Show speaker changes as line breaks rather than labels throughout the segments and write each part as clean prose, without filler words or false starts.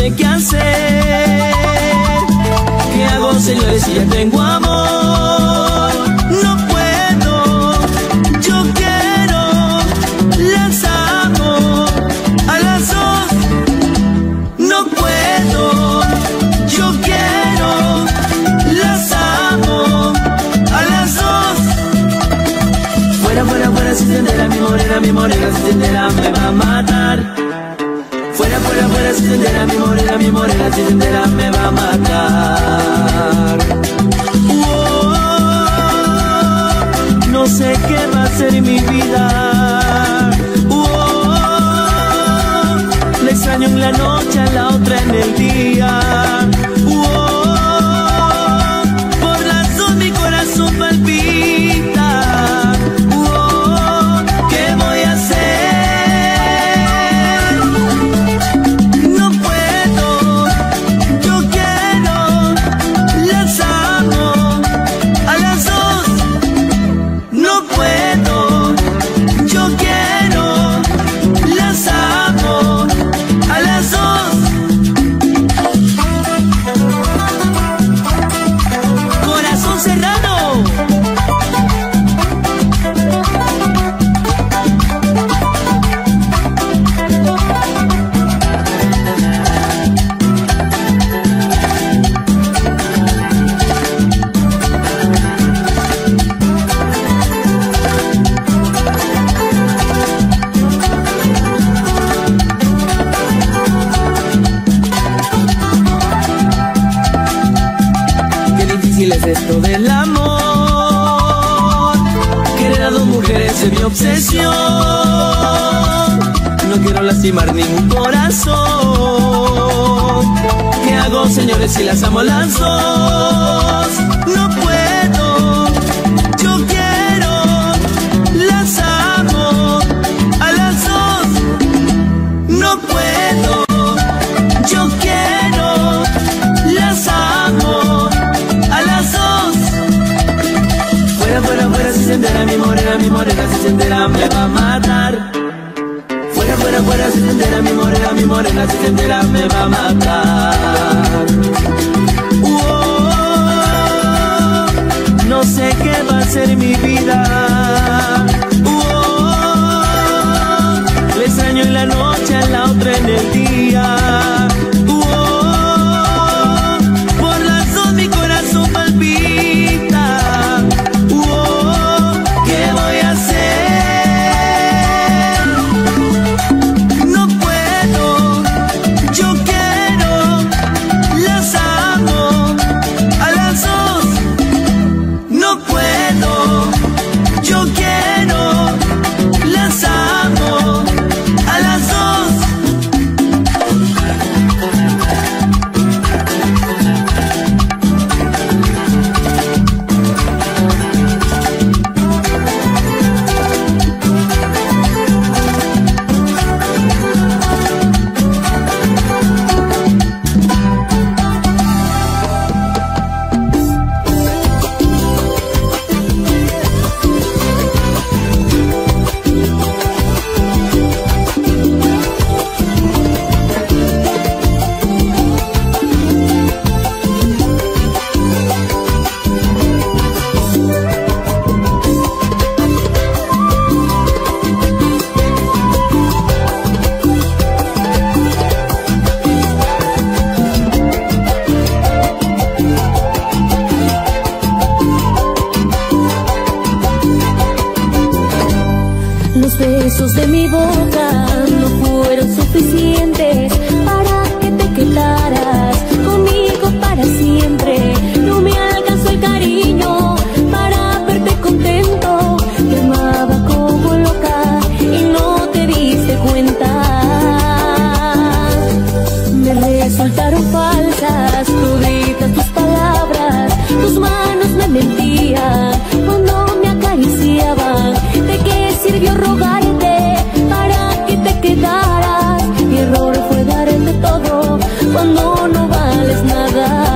sé qué hacer. ¿Qué hago, señores, si ya tengo amor? No puedo, yo quiero, las amo a las dos. No puedo, yo quiero, las amo a las dos. Fuera, fuera, fuera, si se entera mi morena, si se entera me va a matar. Fuera, fuera, fuera, si se entera mi morena, si se entera me va a matar. No sé qué va a ser mi vida. La extraño en la noche, a la otra en el día. Por las dos mi corazón palpita. ¿Qué voy a hacer? No puedo, yo quiero, las amo a las dos. No puedo, yo quiero, las amo a las dos. Corazón Serrano. Es esto del amor, querer a dos mujeres es mi obsesión. No quiero lastimar ningún corazón. ¿Qué hago, señores, si las amo a las dos? No puedo, yo quiero, las amo a las dos. No puedo, yo quiero, las amo a las dos. Fuera, fuera, fuera, si se entera mi morena, si se entera me va a matar. Fuera, fuera, fuera, si se entera mi morena, si se entera me va a matar. No sé qué va a ser mi vida. Le extraño en la noche, a la otra en el día. Por las dos mi corazón palpita. ¿Qué voy a hacer? No puedo, yo quiero, las amo a las dos. No puedo, yo quiero, las amo a las dos.
Los besos de mi boca no fueron suficientes para que te quedaras conmigo para siempre. No me alcanzó el cariño para verte contento. Te amaba como loca y no te diste cuenta. Me resultaron falsas toditas tus palabras. Tus manos me mentían cuando me acariciaban. ¿De qué sirvió rogarte para que te quedaras? Mi error fue darte todo cuando no vales nada.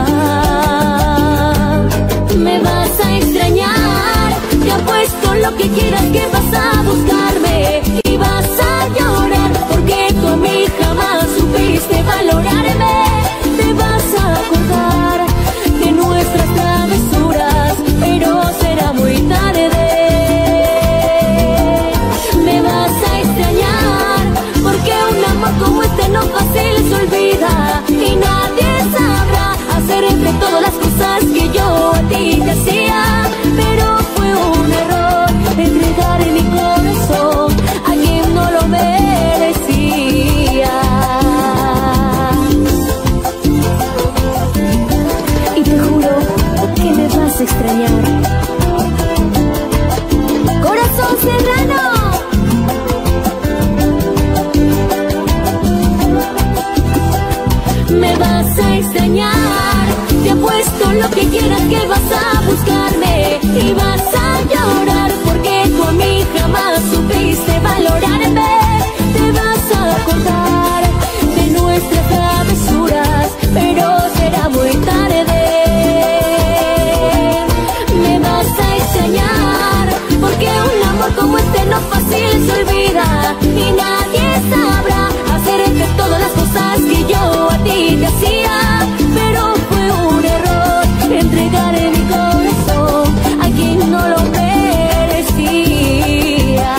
Me vas a extrañar, te apuesto lo que quieras que vas a buscarme y vas a llorar porque tú a mí jamás supiste valorarme. lo que quieras que vas a buscarme y vas a llorar porque tú a mí jamás supiste valorarme. Te vas a acordar de nuestras travesuras, pero será muy tarde. Me vas a extrañar porque un amor como este no fácil se olvida y nadie sabrá hacer de todas las cosas que yo a ti te hacía. Pero fue un error entregar mi corazón a quien no lo merecía.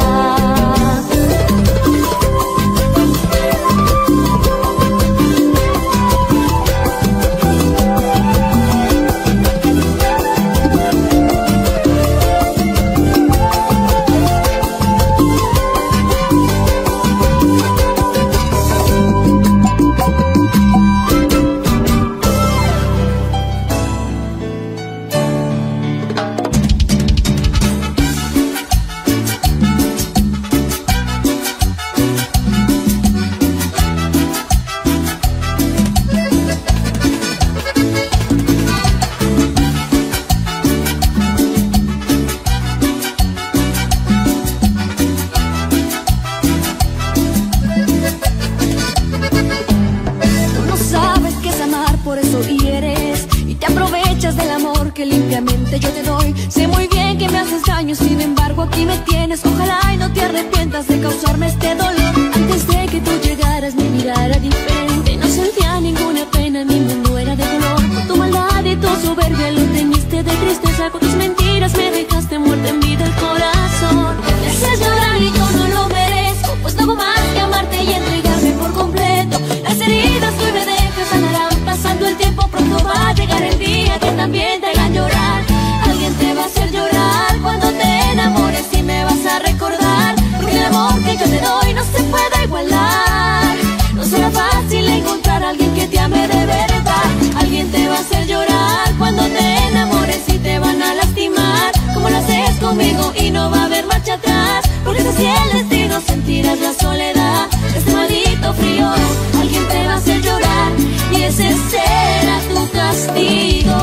Limpiamente yo te doy. Sé muy bien que me haces daño, sin embargo aquí me tienes. Ojalá y no te arrepientas de causarme este dolor. Antes de que tú llegaras mi vida era diferente. No sentía ninguna pena, mi mundo era de color. Con tu maldad y tu soberbia lo teñiste de tristeza. Con tus mentiras me dejaste muerta en vida el corazón. Me haces llorar y yo no lo merezco, pues no hago más que amarte y entregarme por completo. Las heridas que hoy me dejas sanarán pasando el tiempo. Pronto va a llegar el día que también te hagan llorar. Alguien te va a hacer llorar cuando te enamores y me vas a recordar. Porque el amor que yo te doy no se puede igualar. No será fácil encontrar a alguien que te ame de verdad. Alguien te va a hacer llorar cuando te enamores y te van a lastimar, como lo haces conmigo, y no va a haber marcha atrás. Porque es así el destino, sentirás la soledad de este maldito frío. Alguien te va a hacer llorar y ese será tu castigo.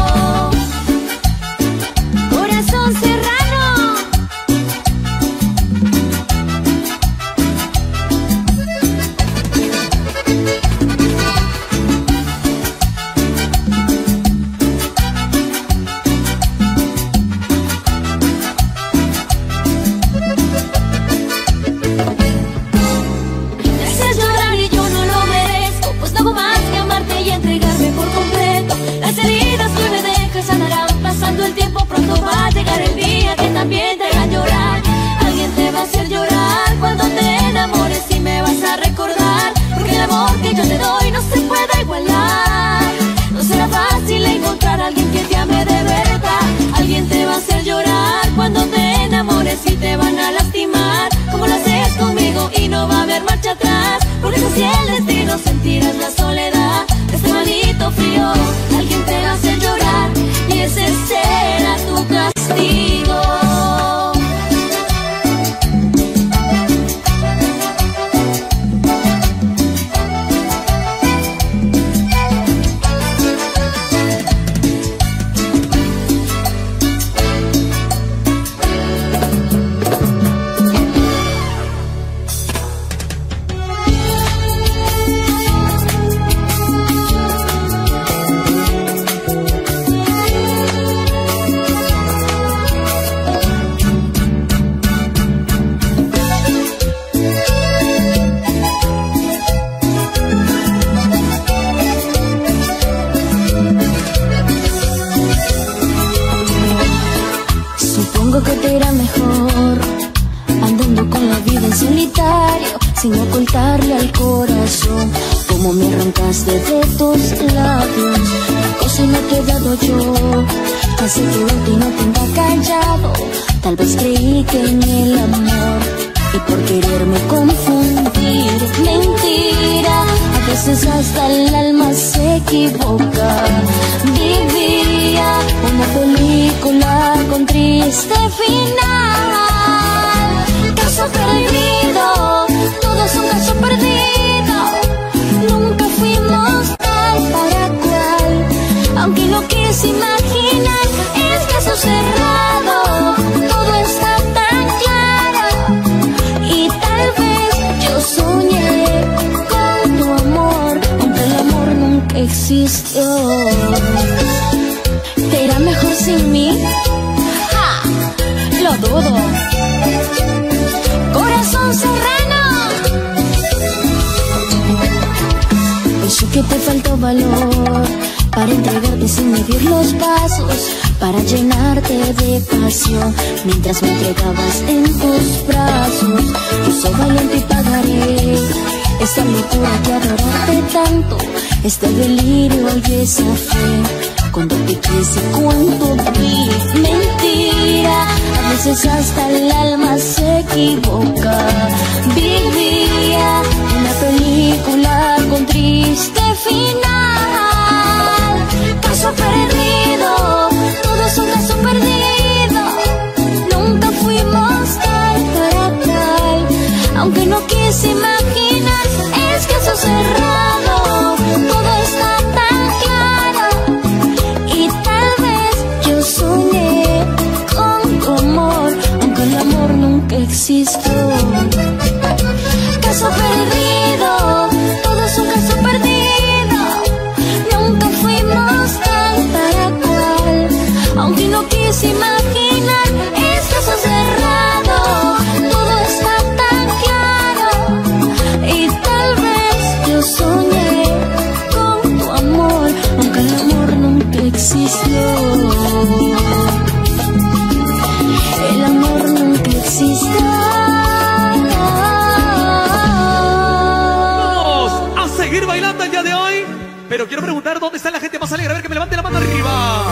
Corazón serrano. Me haces llorar y yo no lo merezco, pues no hago más que amarte y entregarme por completo. Las heridas que hoy me dejas sanarán pasando el tiempo. Pronto va a llegar el día que también te hagan llorar. Alguien te va a hacer llorar cuando te enamores y me vas a recordar. Porque el amor que yo te doy no se puede igualar. No será fácil encontrar a alguien que te ame de verdad. Alguien te va a hacer llorar cuando te enamores y te van a lastimar, como lo haces conmigo, y no va a haber marcha atrás. Porque es así el destino, sentirás la soledad de este maldito frío. Alguien te va a hacer llorar y ese será tu castigo.
Que te irá mejor andando con la vida en solitario, sin ocultarle al corazón como me arrancaste de tus labios. Cosa no te he dado yo, hace que y no tenga callado. Tal vez creí que en el amor y por quererme confundir, mentira, a veces hasta el alma se equivoca. Vivía una película con triste final. Caso perdido, todo es un caso perdido. Nunca fuimos tal para cual, aunque lo que existió. ¿Te irá mejor sin mí? ¡Ja! Lo dudo. Corazón serrano. Pensé que te faltó valor para entregarte sin medir los pasos, para llenarte de pasión mientras me entregabas en tus brazos. Yo soy valiente y pagaré esta locura de adorarte tanto, este delirio y esa fe. Cuando te quise, cuando vi mentira, a veces hasta el alma se equivoca. Vivía una película con triste final. Caso perdido, todo es un caso perdido. Nunca fuimos tal para tal. Aunque no quise imaginar, es caso cerrado. Todo está tan claro. Y tal vez yo soñé con tu amor, aunque el amor nunca existió. Caso perdido, todo es un caso perdido. Nunca fuimos tal para cual. Aunque no quise imaginar, es caso cerrado. Todo está tan claro. Y tal vez yo soñé con tu amor, aunque el amor nunca existió. El amor nunca existió.
Vamos a seguir bailando el día de hoy, pero quiero preguntar dónde está la gente más alegre. A ver, que me levante la mano arriba.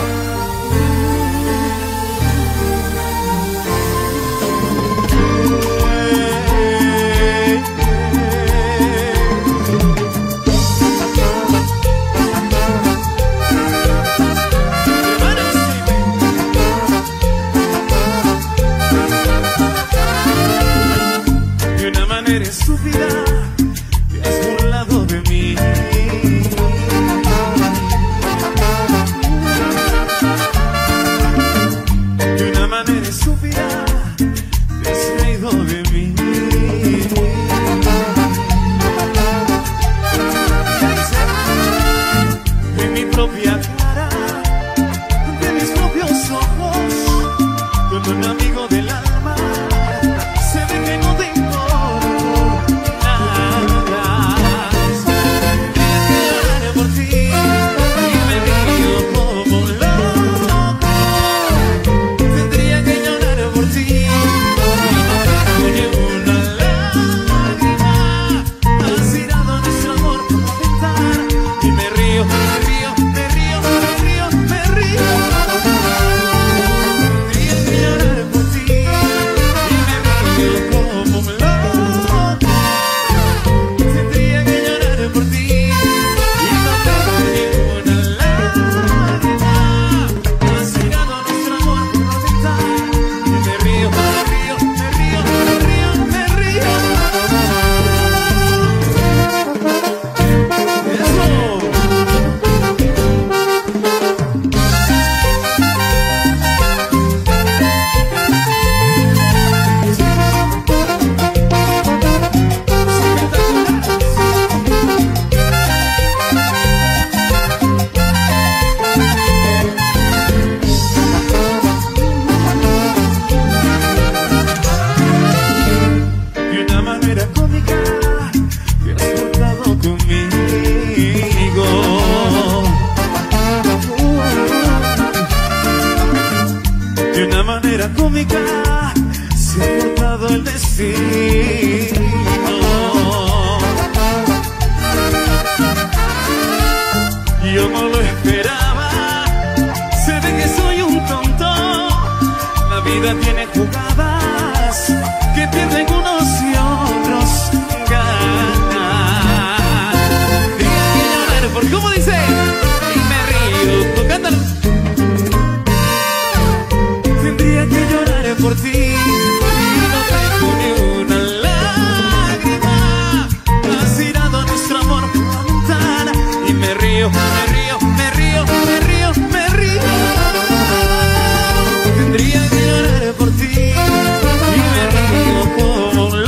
De una manera estúpida te has burlado de mí. De una manera estúpida te has reído de mí. De mi propia cara, de mis propios ojos, con un amigo del alma, se ve que no te importa nada. Tendría que llorar por ti y me río como un loco. Tendría que llorar por ti y no tengo ni una lágrima. Has tirado nuestro amor por la ventana y me río, me río, me río, me río, me río. Tendría que llorar por ti y me río como un loco. Tendría que llorar por ti y no tengo ni una lágrima. Has tirado nuestro amor por la ventana y me río, me río, me río, me río, me río. De una manera cómica te has portado conmigo. De una manera cómica se ha portado el destino. Yo no lo esperaba, se ve que soy un tonto. La vida tiene jugadas que pierden unos y otros ganan. Tendría que llorar por, ¿cómo dice? Y me río tocando. Tendría que llorar por ti y no tengo ni una lágrima. Has tirado nuestro amor por la ventana y me río, me río, me río, me río, me río. Tendría que llorar por ti y me río como un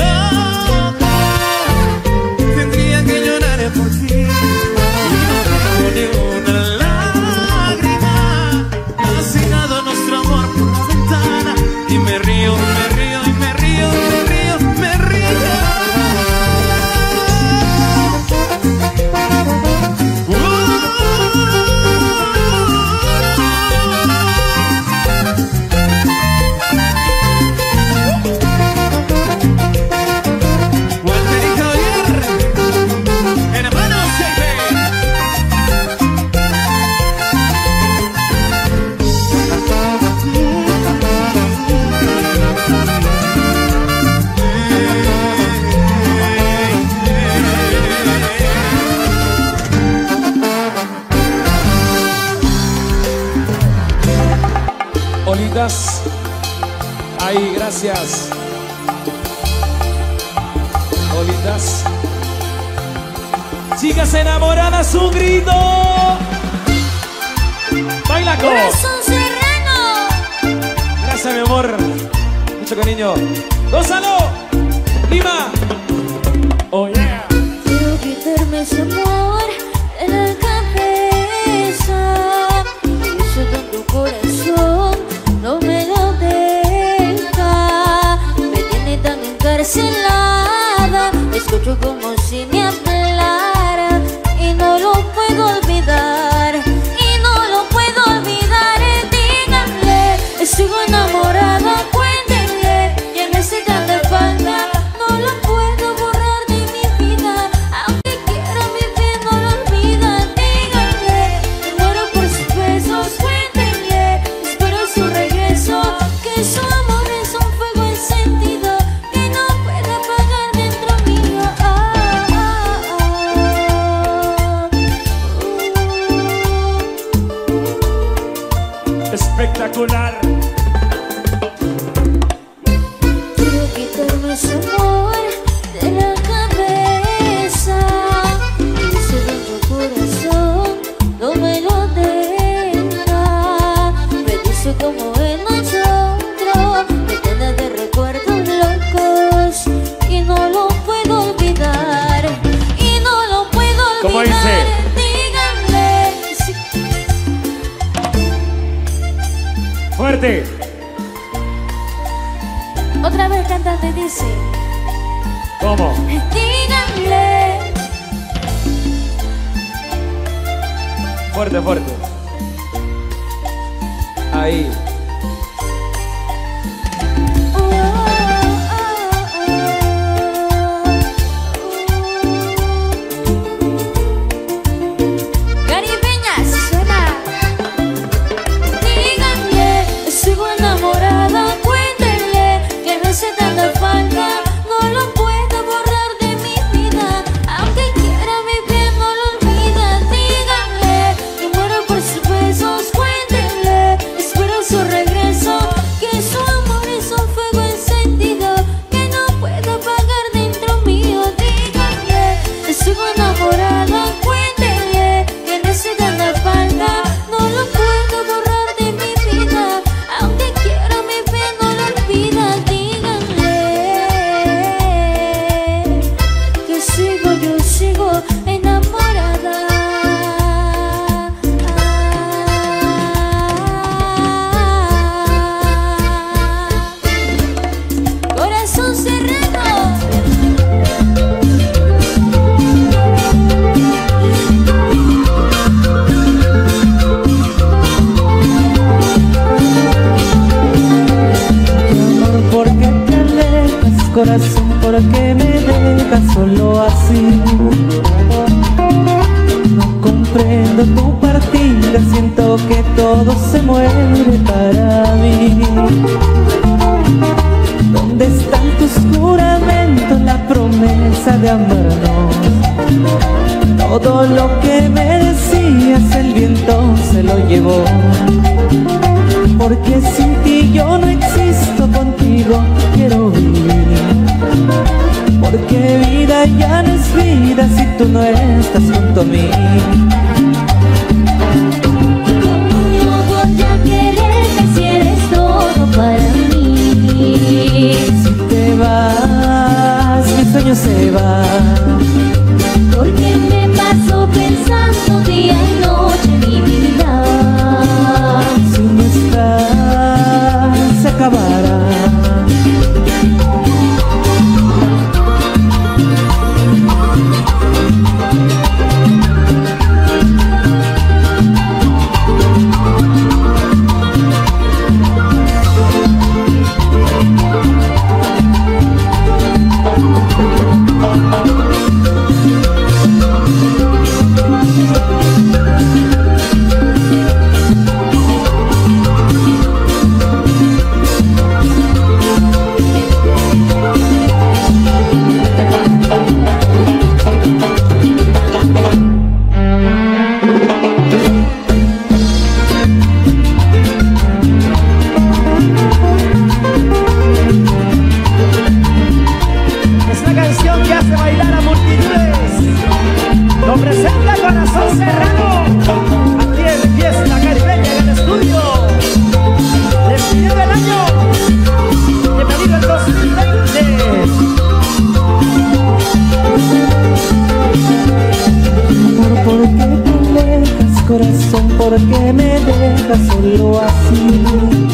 loco. Tendría que llorar por ti y no tengo ni una
Bonitas. Ahí, gracias. Bonitas. Chicas enamoradas, un grito. Baila con.
Corazón Serrano.
Gracias, mi amor. Mucho cariño. ¡Gózalo! ¡Lima! Oh, yeah.
Quiero quitarme ese amor de la cabeza. Y ese tanto corazón no me lo deja. Me tiene tan encarcelada. Escucho como si me hablara. Y no lo puedo olvidar. Y no lo puedo olvidar. Díganle, sigo enamorada. Cuéntenle, ya me sé tanta falta. No lo puedo borrar de mi vida. Aunque quiera mi piel no lo olvida. Díganle, me muero por sus besos. Cuéntenle, espero su regreso. Que su amor es un fuego encendido que no puede apagar dentro mío.
Espectacular.
Quiero quitarme ese amor de la cabeza. Y ese dentro corazón no me lo deja. Me dice como en nosotros, me tiene de recuerdos locos. Y no lo puedo olvidar. Y no lo puedo olvidar.
¿Cómo dice?
Díganle.
Fuerte.
Otra vez cantando y dice.
¿Cómo?
Díganle.
Fuerte, fuerte. Ahí.
Caribeñas, suena. Díganle, sigo enamorada. Cuéntenle que me hace tanta falta. No lo puedo borrar de mi vida. Aunque quiera mi piel no lo olvida. Díganle, que muero por sus besos. Cuéntenle, espero su regreso. Que su amor es un fuego encendido que no puedo apagar dentro mío. Díganle, sigo enamorada. Cuéntenle que me hace tanta falta. No lo puedo borrar de mi vida. Aunque quiera mi piel no lo olvida. Díganle que yo sigo enamorada. Corazón Serrano.
Amor, ¿por qué te alejas? Corazón, ¿por qué me dejas solo así? No comprendo tu partida, siento que todo se muere para mí. ¿Dónde están tus juramentos, la promesa de amarnos? Todo lo que me decías el viento se lo llevó. Porque sin ti yo no existo, contigo quiero vivir. Porque vida ya no es vida si tú no estás junto a mí.
¿Cómo voy a quererte si eres todo para mí?
Si te vas, mi sueño se va.
Porque me paso pensando día y noche mi vida.
Si no estás, se acabará. ¿por qué me dejas solo así?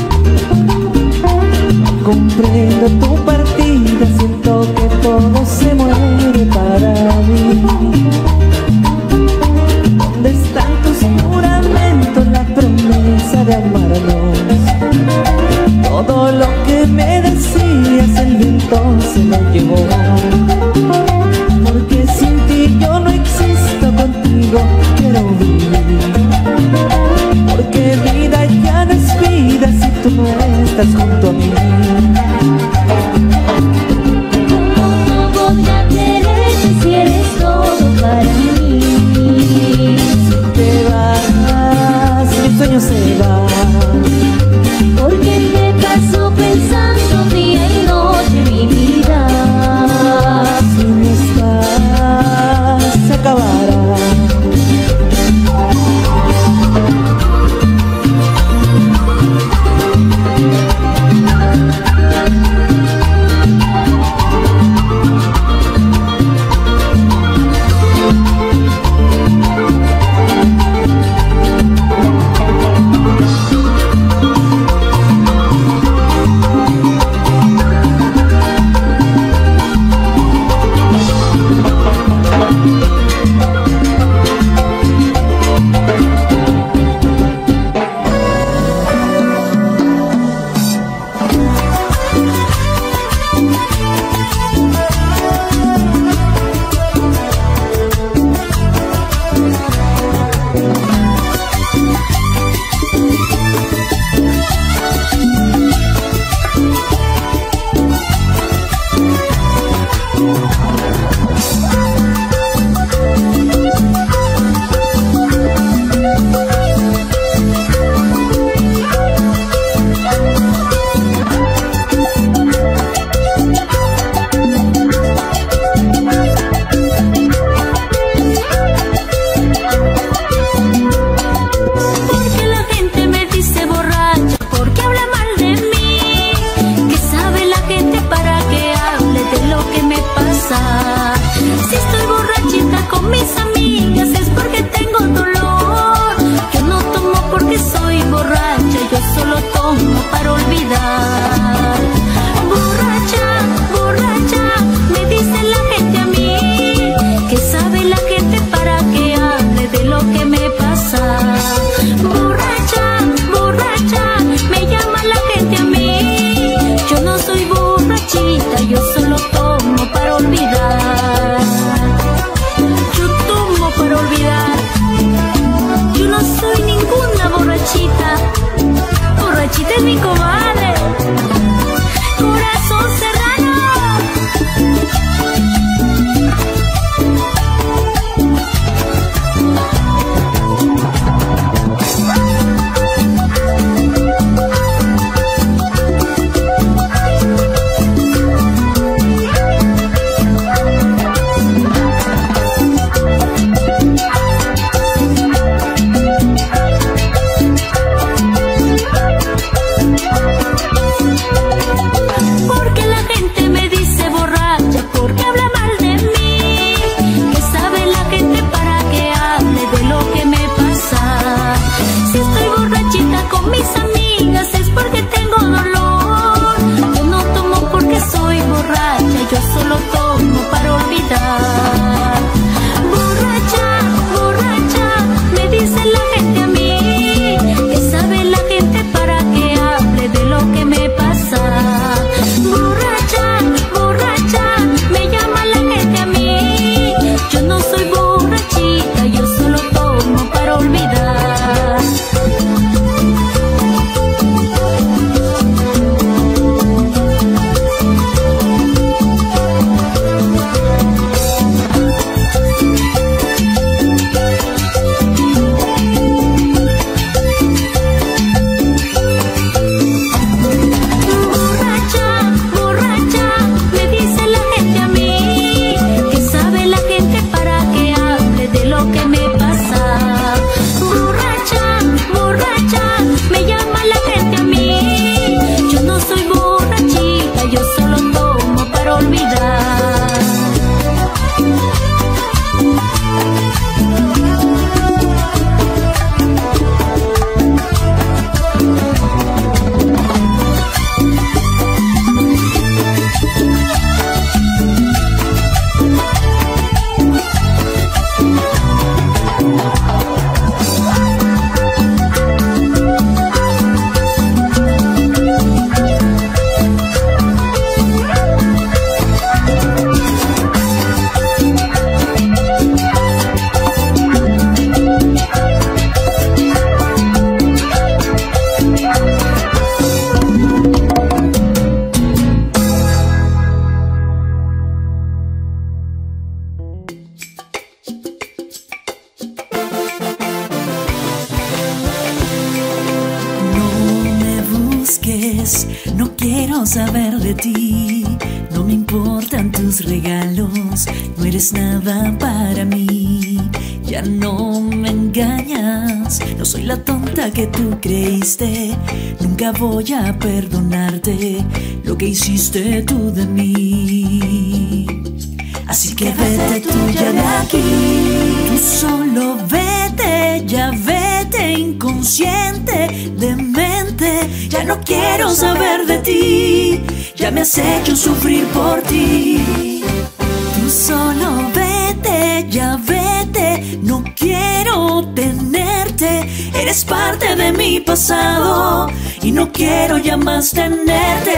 Comprendo tu partida, siento que todo se muere para mí. ¿Dónde están tus juramentos, la promesa de amarnos? Todo lo que me decías el viento se lo llevó. Porque sin ti yo no existo, contigo quiero vivir. Porque vida ya no es vida si tú no estás junto a mí.
¿Cómo podría quererte si eres todo para mí?
Si te vas, mi sueño se va.
Porque te paso pensando día y noche mi vida.
Si no estás, se acabará. quiero saber de ti. No me importan tus regalos, no eres nada para mí. Ya no me engañas, no soy la tonta que tú creíste. Nunca voy a perdonarte lo que hiciste tú de mí. Así que vete tú ya de aquí, tú solo vete, ya vete, inconsciente, demente. Ya no quiero saber de ti, ya me has hecho sufrir por ti. Tú solo vete, ya vete, no quiero tenerte. Eres parte de mi pasado y no quiero ya más tenerte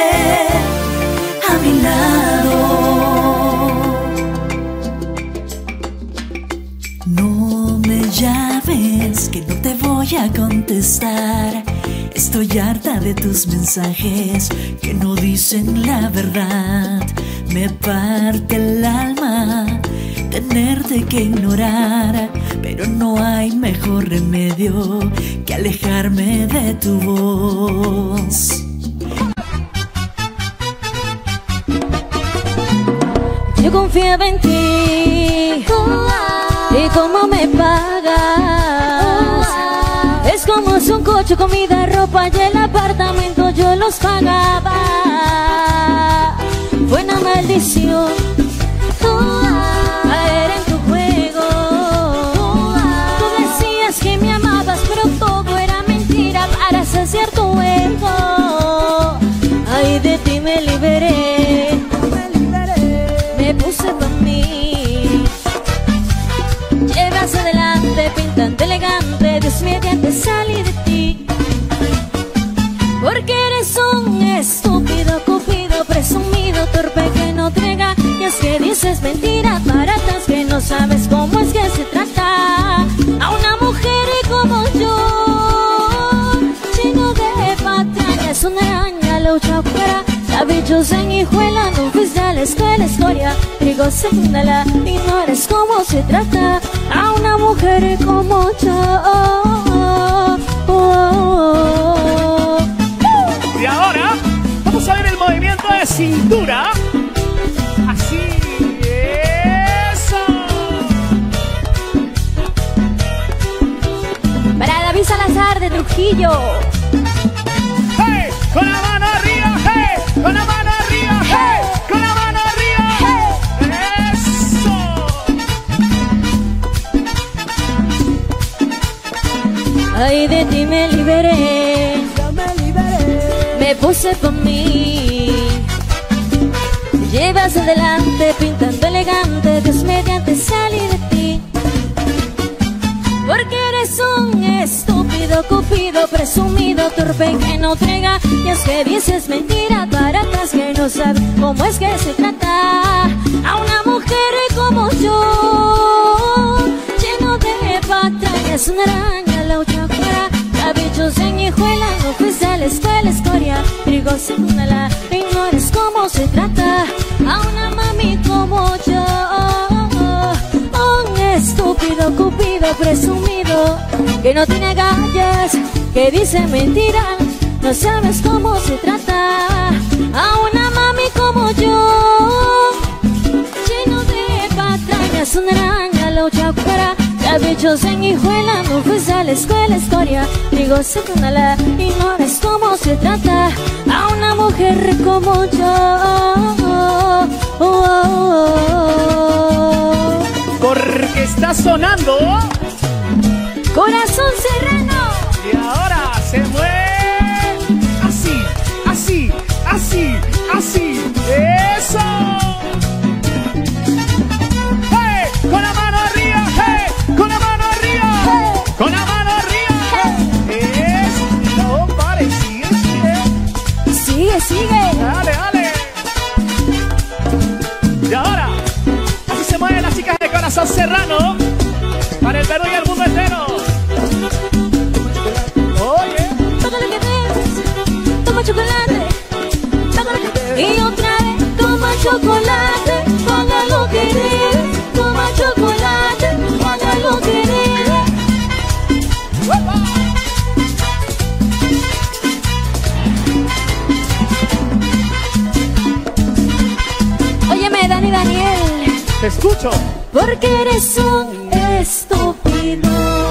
a mi lado. No me llames, que no te voy a contestar. Estoy harta de tus mensajes que no dicen la verdad. Me parte el alma tenerte que ignorar, pero no hay mejor remedio que alejarme de tu voz.
Yo confiaba en ti, y cómo me pagas. Es como si un coche, comida, ropa y el apartamento yo los pagaba. Fue una maldición caer en tu juego. Tú decías que me amabas, pero todo era mentira para saciar tu ego. Ay, de ti me liberé, me puse pa' mí. Llevas adelante, pintante, elegante, Dios mediante salí de ti. Porque eres un estúpido, cupido, presumido, torpe que no entrega. Y es que dices mentiras baratas que no sabes cómo es que se trata a una mujer como yo, lleno de patrañas, una araña, lucha fuera. Bichos en hijuela, no fuiste a la escuela, historia, trigo secundala, y no eres como se trata a una mujer como yo.
Y ahora vamos a ver el movimiento de cintura. Así, eso.
Para David Salazar de Trujillo.
¡Hey! Con la mano arriba, hey, con la mano arriba, hey, con la mano arriba, hey. Eso.
Ay, de ti me liberé, me puse por mí. Llevas adelante, pintando elegante, Dios mediante salí de ti. Porque eres un estúpido, cupido, presumido, torpe que no entrega. Y es que dices mentiras baratas que no sabes cómo es que se trata a una mujer como yo, lleno de patrañas, una araña, la otra fuera. Bichos en hijuela, no fuiste a la escuela, historia, trigo secundala, ignores cómo se trata a una mami como yo. Un estúpido, cupido, presumido, que no tiene agallas, que dice mentira, no sabes cómo se trata a una mami como yo, lleno de patrañas, una araña, la otra fuera. Bichos en hijuela, no fuiste a la escuela, historia, trigo secundala, ignores cómo se trata a una mujer como yo.
Porque está sonando
Corazón Serrano.
y ahora se mueve así, así, así, así. Eso. Hey, con la mano arriba, hey, con la mano arriba, hey, con la mano arriba. Hey. Eso. No pare, sigue, sigue.
Sigue, sigue.
Dale, dale. Y ahora, así se mueven las chicas de Corazón Serrano para el Perú y el mundo entero. Oye,
Todo lo que ves, toma chocolate. Todo lo que ves. Y otra vez, toma chocolate. Póngalo querer. Toma chocolate. Póngalo querer.
escucho.
porque eres un estúpido.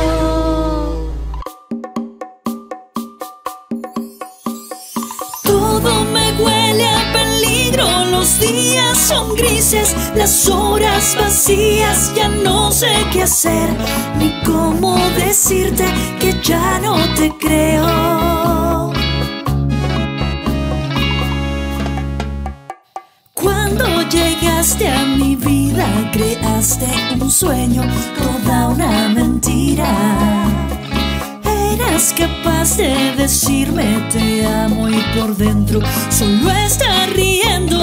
Todo me huele a peligro, los días son grises, las horas vacías, ya no sé qué hacer, ni cómo decirte que ya no te creo. Cuando llegaste a mi vida, creaste un sueño, toda una mentira. Eras capaz de decirme te amo y por dentro solo estás riendo.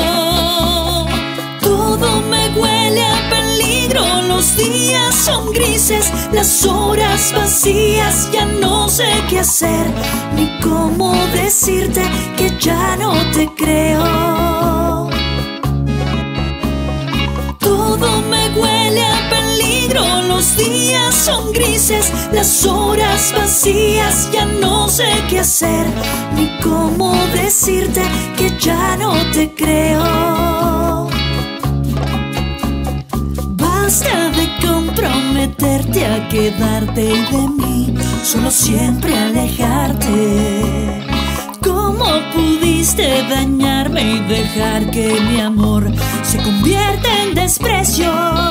Todo me huele a peligro, los días son grises, las horas vacías, ya no sé qué hacer, ni cómo decirte que ya no te creo. Todo me huele a peligro, los días son grises, las horas vacías, ya no sé qué hacer, ni cómo decirte que ya no te creo. Basta de comprometerte a quedarte y de mí solo siempre alejarte. ¿Cómo pudiste dañarme y dejar que mi amor se convierta en desprecio?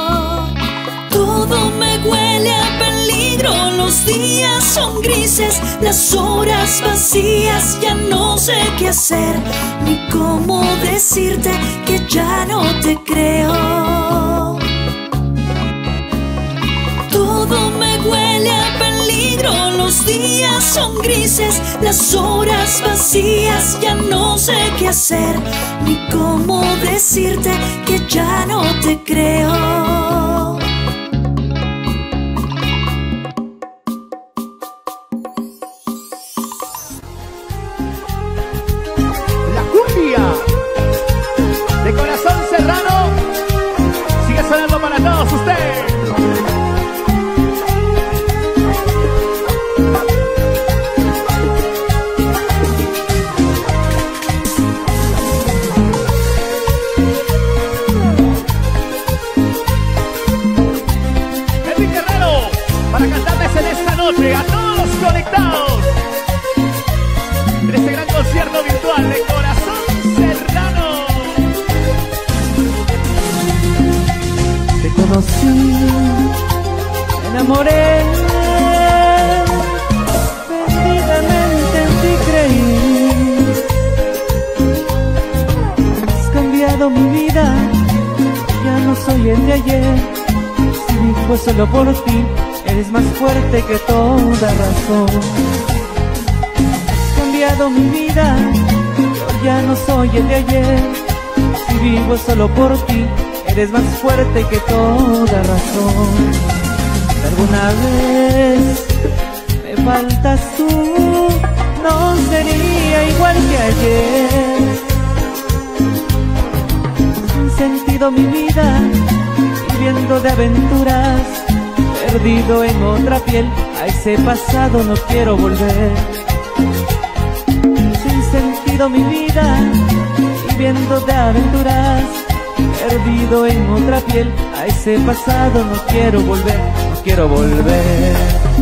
Todo me huele a peligro, los días son grises, las horas vacías, ya no sé qué hacer, ni cómo decirte que ya no te creo. Todo me huele a peligro, los días son grises, las horas vacías, ya no sé qué hacer, ni cómo decirte que ya no te creo.
La cumbia de Corazón Serrano sigue sonando para todos ustedes. Para cantarles en esta noche a todos los conectados en este gran concierto virtual de Corazón Serrano.
Te conocí, me enamoré, perdidamente en ti creí. Has cambiado mi vida, ya no soy el de ayer. Si vivo solo por ti, eres más fuerte que toda razón. Has cambiado mi vida, yo ya no soy el de ayer. Si vivo solo por ti, eres más fuerte que toda razón. Si alguna vez me faltas tú, no sería igual que ayer. Sin sentido mi vida, viviendo de aventuras, perdido en otra piel, a ese pasado no quiero volver. Sin sentido mi vida, viviendo de aventuras, perdido en otra piel, a ese pasado no quiero volver, no quiero volver.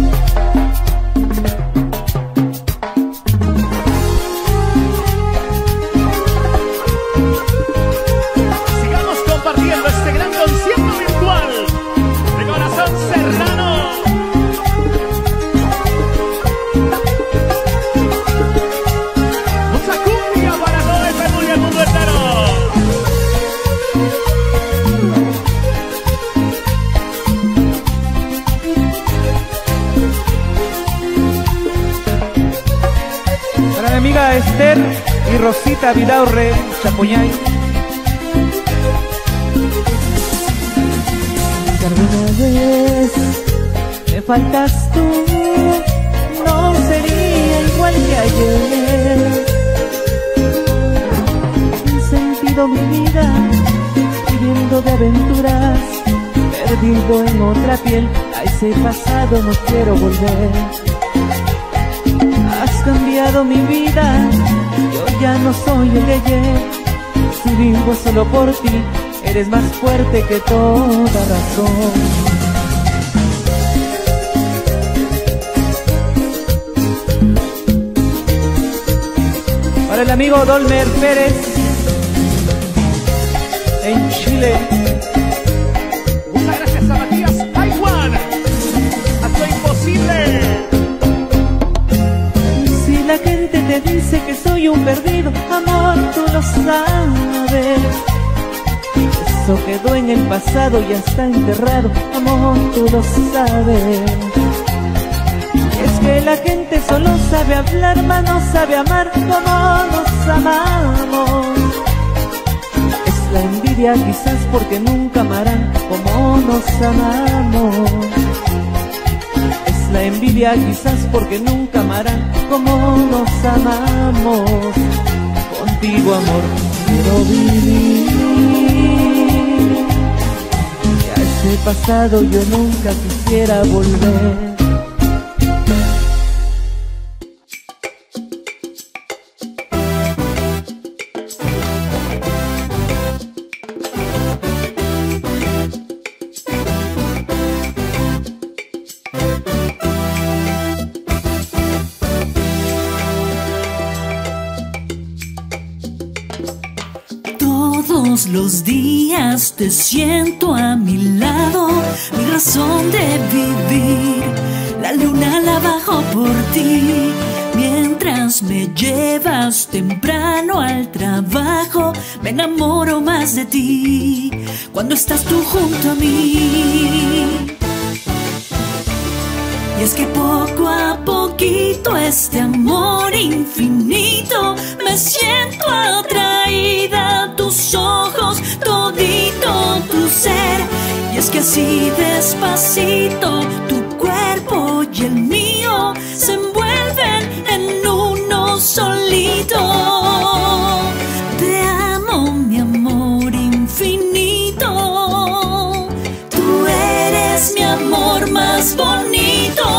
Sigamos compartiendo este gran concierto virtual de Corazón Serrano. Mucha cumbia para todo el Perú y el mundo entero.
Para mi amiga Esther y Rosita Vidaurre, Chapoñay. Si alguna vez me faltas tú, no sería igual que ayer. Sin sentido mi vida, viviendo de aventuras, perdido en otra piel, a ese pasado no quiero volver. Has cambiado mi vida, yo ya no soy el de ayer. Si vivo solo por ti, eres más fuerte que toda razón. Para el amigo Dolmer Pérez en Chile.
Muchas gracias a Matías Taiwan. Hazlo imposible.
Si la gente te dice que soy un perdido, amor, tú lo sabes. Eso quedó en el pasado y está enterrado, amor, tú lo sabes. Es que la gente solo sabe hablar, mas no sabe amar como nos amamos. Es la envidia quizás porque nunca amarán como nos amamos. Es la envidia quizás porque nunca amarán como nos amamos. Contigo, amor, quiero vivir. Y a ese pasado yo nunca quisiera volver.
Todos los días te siento a mi lado, mi razón de vivir. La luna la bajo por ti, mientras me llevas temprano al trabajo. Me enamoro más de ti cuando estás tú junto a mí. Y es que poco a poquito este amor infinito me siento atraída a tus ojos, todito tu ser. Y es que así despacito tu cuerpo y el mío se envuelven en uno solito. Te amo, mi amor infinito. Tú eres mi amor más bonito.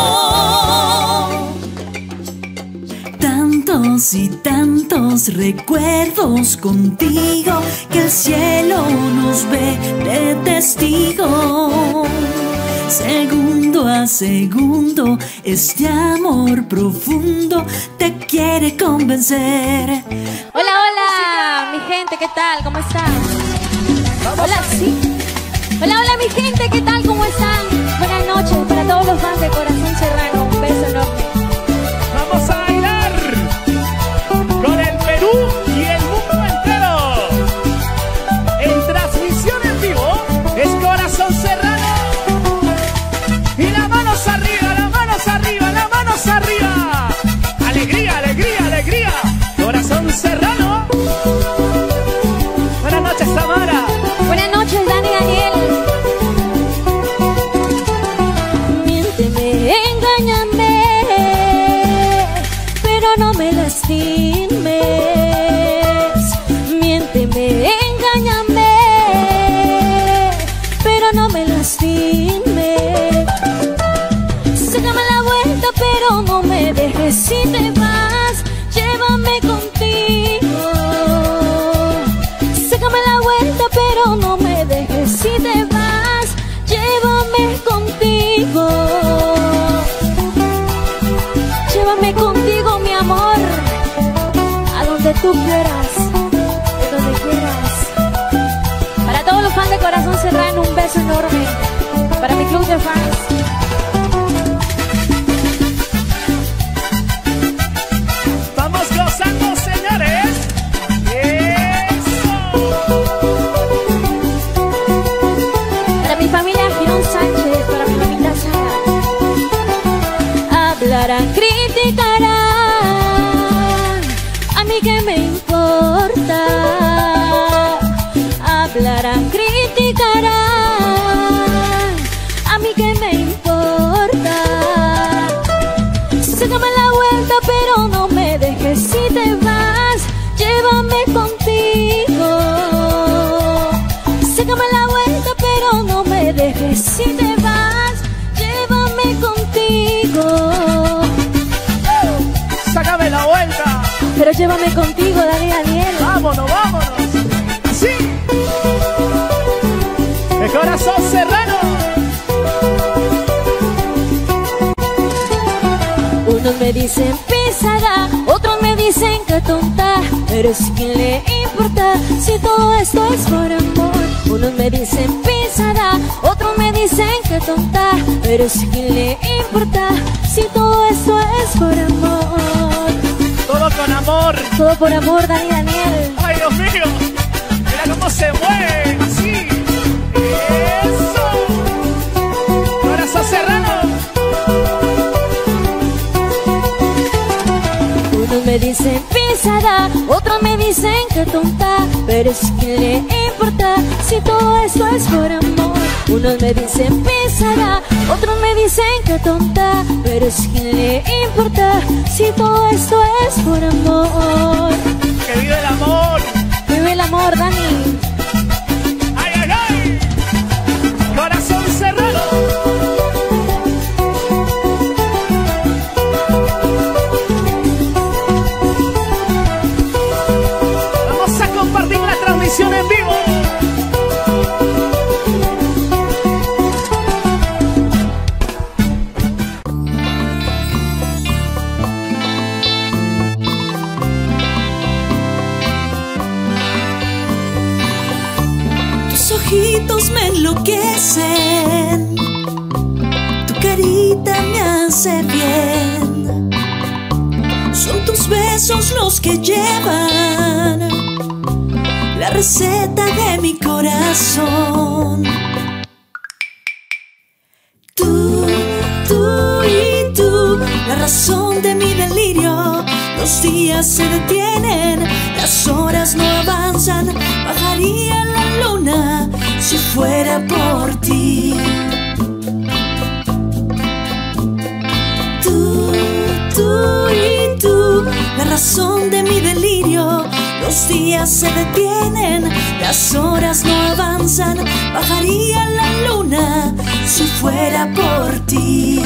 Tantos y tantos recuerdos contigo que el cielo nos ve de testigo. Segundo a segundo este amor profundo te quiere convencer.
Hola, hola, mi gente, ¿qué tal? ¿Cómo están? Hola, sí. Hola, hola, mi gente, ¿qué tal? ¿Cómo están? Buenas noches para todos los fans de Corazón Serrano. Un beso enorme.
Vamos a bailar con el Perú y el mundo entero. En transmisión en vivo es Corazón Serrano. Y las manos arriba, las manos arriba, las manos arriba. Alegría, alegría, alegría. Corazón Serrano. Buenas noches, Tamara.
Buenas noches, Dani Daniel. Miénteme, engáñame, pero no me lastimes. Miénteme, engáñame, pero no me lastimes. Sácame la vuelta, pero no me dejes. Si te vas, llévame contigo. Sácame la vuelta, pero no me dejes. Si te vas, llévame contigo. Llévame contigo, mi amor, a donde tú quieras, de donde quieras. Para todos los fans de Corazón Serrano, un beso enorme. Para mi club de fans.
Vamos gozando, señores. Eso.
Para mi familia Girón Sánchez, para mi mamita Sara. Hablarán, criticarán, a mí que me importa. Hablarán, criticarán, a mí que me importa. Sácame la vuelta, pero no me dejes. Si te vas, llévame contigo. Sácame la vuelta, pero no me dejes. Si te vas, llévame contigo.
Sácame la vuelta.
Pero llévame contigo, Dani Daniel.
Vámonos, vámonos. Así. Corazón Serrano.
Unos me dicen pesada, otros me dicen que tonta, pero si quién le importa si todo esto es por amor. Unos me dicen pesada, otros me dicen que tonta, pero si quién le importa si todo esto es por amor.
Todo con amor.
Todo por amor, Dani Daniel.
Ay, Dios mío. Mira cómo se mueve. Así. Eso. Corazón Serrano.
Unos me dicen pesada, otros me dicen que tonta, pero si quién le importa si todo esto es por amor. Unos me dicen pesada, otros me dicen que tonta, pero si quién le importa si todo esto es por amor.
Que vive el amor.
Vive el amor, Dani.
Ay, ay, ay. Corazón Serrano. Vamos a compartir la transmisión en vivo.
Tus ojitos me enloquecen, tu carita me hace bien. Son tus besos los que llevan la receta de mi corazón. Tú y tú, la razón de mi delirio. Los días se detienen, las horas no avanzan. Bajaría la luna si fuera por ti. Tú y tú, la razón de mi delirio. Los días se detienen, las horas no avanzan. Bajaría la luna si fuera por ti.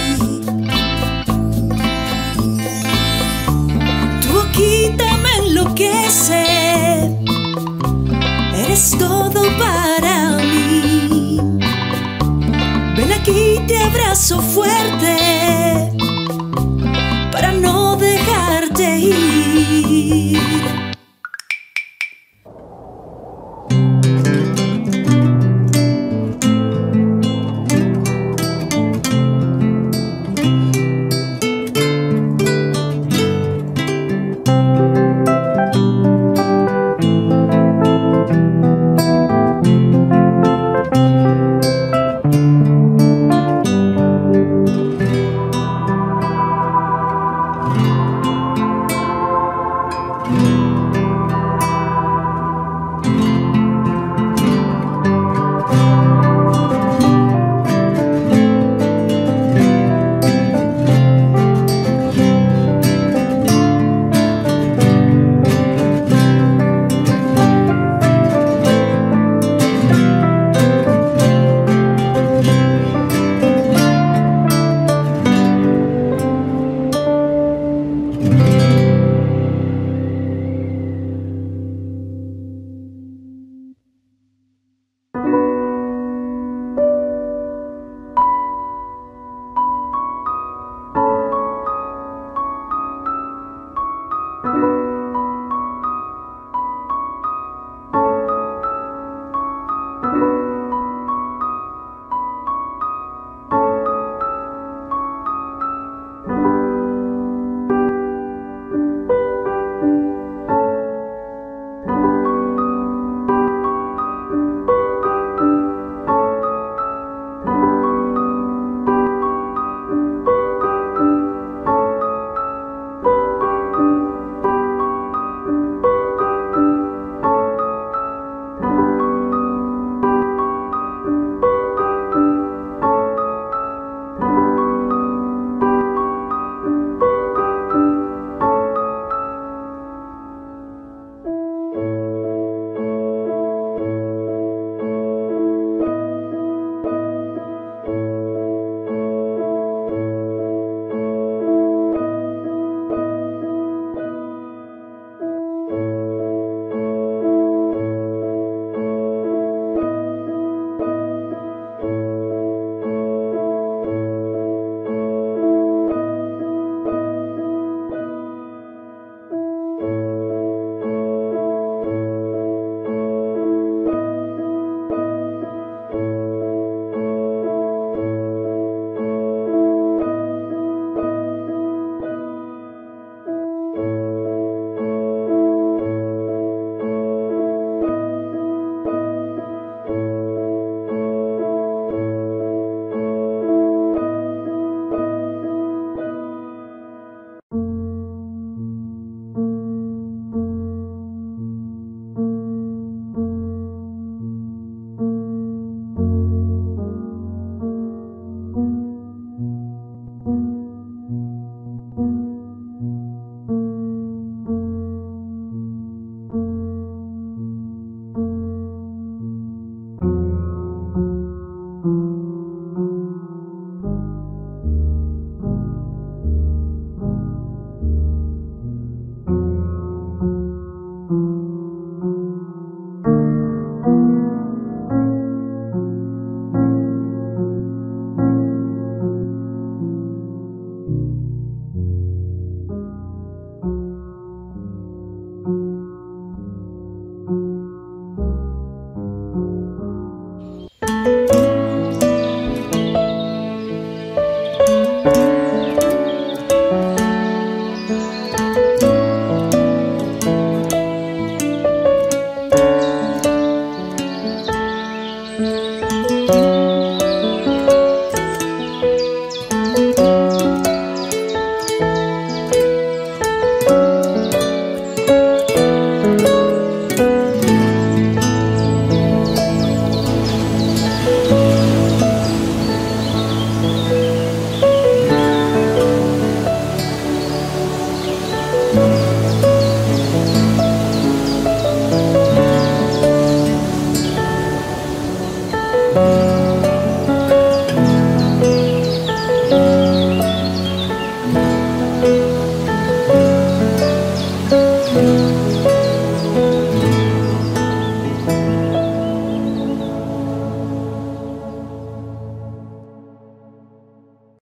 Tu boquita me enloquece, eres todo para mí. Ven aquí, te abrazo fuerte para no dejarte ir.